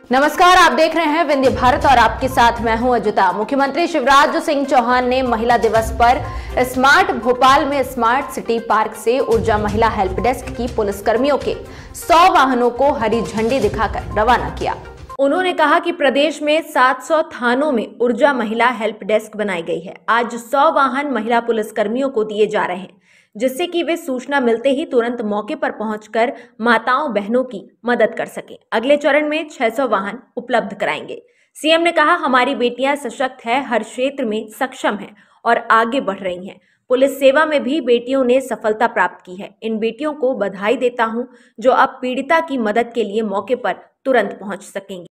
नमस्कार, आप देख रहे हैं विंध्य भारत और आपके साथ मैं हूं अजिता। मुख्यमंत्री शिवराज सिंह चौहान ने महिला दिवस पर स्मार्ट भोपाल में स्मार्ट सिटी पार्क से ऊर्जा महिला हेल्प डेस्क की पुलिसकर्मियों के 100 वाहनों को हरी झंडी दिखाकर रवाना किया। उन्होंने कहा कि प्रदेश में 700 थानों में ऊर्जा महिला हेल्प डेस्क बनाई गई है। आज 100 वाहन महिला पुलिसकर्मियों को दिए जा रहे हैं, जिससे कि वे सूचना मिलते ही तुरंत मौके पर पहुंचकर माताओं बहनों की मदद कर सकें। अगले चरण में 600 वाहन उपलब्ध कराएंगे। सीएम ने कहा, हमारी बेटियां सशक्त है, हर क्षेत्र में सक्षम हैं और आगे बढ़ रही हैं। पुलिस सेवा में भी बेटियों ने सफलता प्राप्त की है। इन बेटियों को बधाई देता हूं, जो अब पीड़िता की मदद के लिए मौके पर तुरंत पहुंच सकेंगी।